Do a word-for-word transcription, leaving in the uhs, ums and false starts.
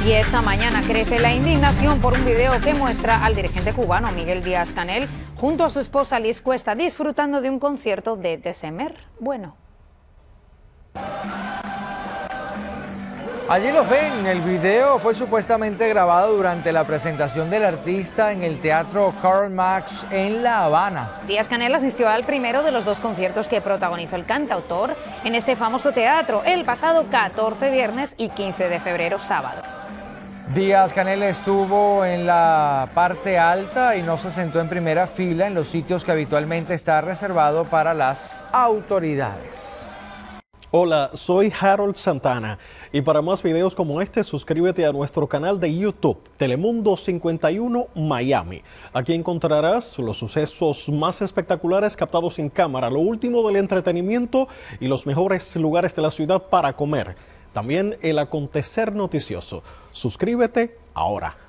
Y esta mañana crece la indignación por un video que muestra al dirigente cubano Miguel Díaz-Canel junto a su esposa Liz Cuesta disfrutando de un concierto de Desemer Bueno. Allí los ven, el video fue supuestamente grabado durante la presentación del artista en el Teatro Karl Marx en La Habana. Díaz-Canel asistió al primero de los dos conciertos que protagonizó el cantautor en este famoso teatro el pasado catorce viernes y quince de febrero sábado. Díaz-Canel estuvo en la parte alta y no se sentó en primera fila en los sitios que habitualmente está reservado para las autoridades. Hola, soy Harold Santana y para más videos como este suscríbete a nuestro canal de YouTube Telemundo cincuenta y uno Miami. Aquí encontrarás los sucesos más espectaculares captados en cámara, lo último del entretenimiento y los mejores lugares de la ciudad para comer. También el acontecer noticioso. Suscríbete ahora.